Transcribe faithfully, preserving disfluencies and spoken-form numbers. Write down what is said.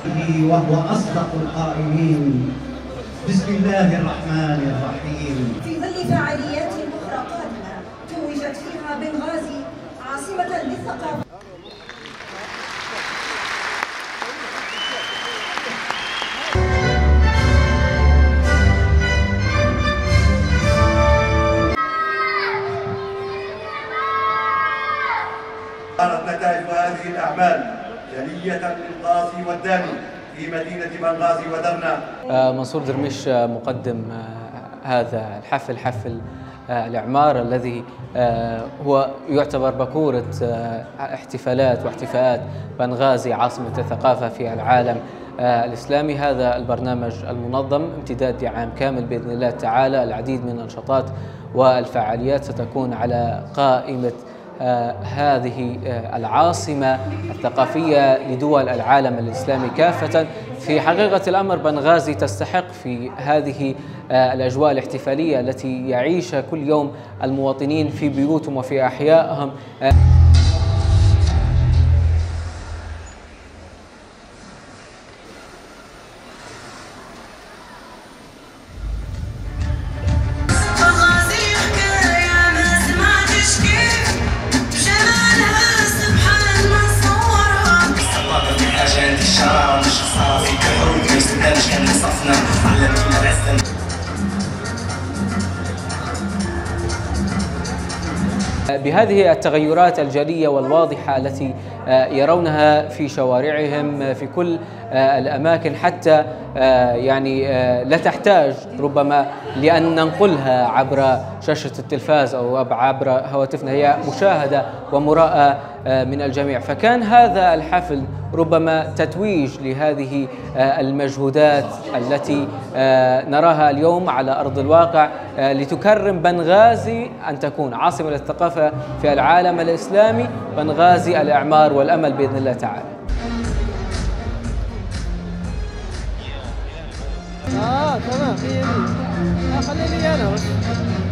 وهو أصدق القائلين. بسم الله الرحمن الرحيم. في ظل فعاليات أخرى قادمة توجت فيها بنغازي عاصمة للثقافة. كانت نتائج هذه الأعمال جلية للقاسي والداني في مدينة بنغازي ودرنا. منصور درميش مقدم هذا الحفل، حفل الإعمار الذي هو يعتبر بكورة احتفالات واحتفاءات بنغازي عاصمة الثقافة في العالم الإسلامي. هذا البرنامج المنظم امتداد لعام كامل بإذن الله تعالى. العديد من النشاطات والفعاليات ستكون على قائمة آه هذه آه العاصمة الثقافية لدول العالم الإسلامي كافة. في حقيقة الأمر بنغازي تستحق في هذه آه الأجواء الاحتفالية التي يعيشها كل يوم المواطنين في بيوتهم وفي أحيائهم. آه بهذه التغيرات الجلية والواضحة التي يرونها في شوارعهم في كل الأماكن، حتى يعني لا تحتاج ربما لأن ننقلها عبر شاشة التلفاز أو عبر هواتفنا، هي مشاهدة ومراءة من الجميع. فكان هذا الحفل ربما تتويج لهذه المجهودات التي نراها اليوم على أرض الواقع لتكرم بنغازي أن تكون عاصمة للثقافة في العالم الإسلامي، بنغازي الإعمار والأمل بإذن الله تعالى. اه تمام. خليني انا بس.